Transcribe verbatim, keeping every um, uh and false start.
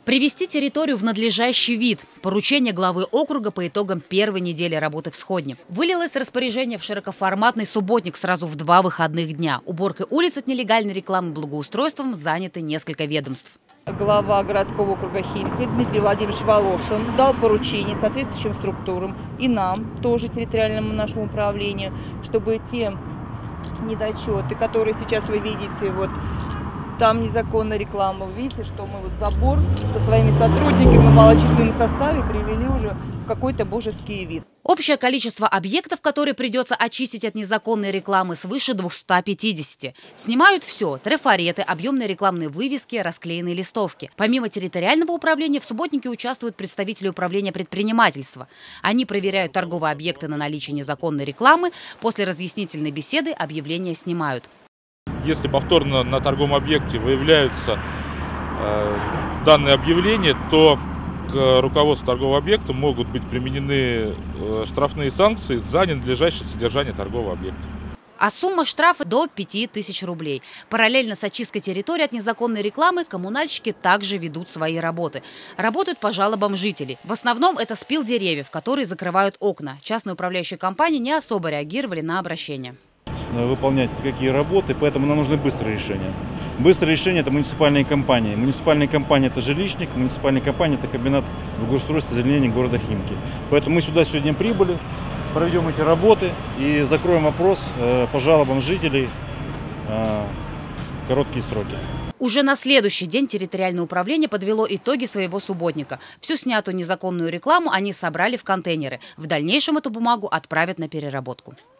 Привести территорию в надлежащий вид. Поручение главы округа по итогам первой недели работы в Сходне. Вылилось распоряжение в широкоформатный субботник сразу в два выходных дня. Уборкой улиц от нелегальной рекламы и благоустройством заняты несколько ведомств. Глава городского округа Химки Дмитрий Владимирович Волошин дал поручение соответствующим структурам и нам, тоже территориальному нашему управлению, чтобы те недочеты, которые сейчас вы видите, вот там незаконная реклама, вы видите, что мы вот забор со своими сотрудниками в малочисленном составе привели уже в какой-то божеский вид. Общее количество объектов, которые придется очистить от незаконной рекламы, свыше двухсот пятидесяти. Снимают все – трафареты, объемные рекламные вывески, расклеенные листовки. Помимо территориального управления в субботнике участвуют представители управления предпринимательства. Они проверяют торговые объекты на наличие незаконной рекламы. После разъяснительной беседы объявления снимают. Если повторно на торговом объекте выявляются э, данные объявления, то к руководству торгового объекта могут быть применены э, штрафные санкции за ненадлежащее содержание торгового объекта. А сумма штрафа до пяти тысяч рублей. Параллельно с очисткой территории от незаконной рекламы коммунальщики также ведут свои работы. Работают по жалобам жителей. В основном это спил деревьев, которые закрывают окна. Частные управляющие компании не особо реагировали на обращения. Выполнять никакие работы, поэтому нам нужны быстрые решения. Быстрые решения – это муниципальные компании. Муниципальные компании – это жилищник, муниципальная компания – это комбинат благоустройства и озеленения города Химки. Поэтому мы сюда сегодня прибыли, проведем эти работы и закроем вопрос по жалобам жителей в короткие сроки. Уже на следующий день территориальное управление подвело итоги своего субботника. Всю снятую незаконную рекламу они собрали в контейнеры. В дальнейшем эту бумагу отправят на переработку.